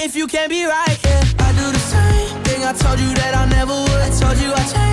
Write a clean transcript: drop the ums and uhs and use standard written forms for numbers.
if you can't be right, yeah. I do the same thing I told you that I never would. I told you I changed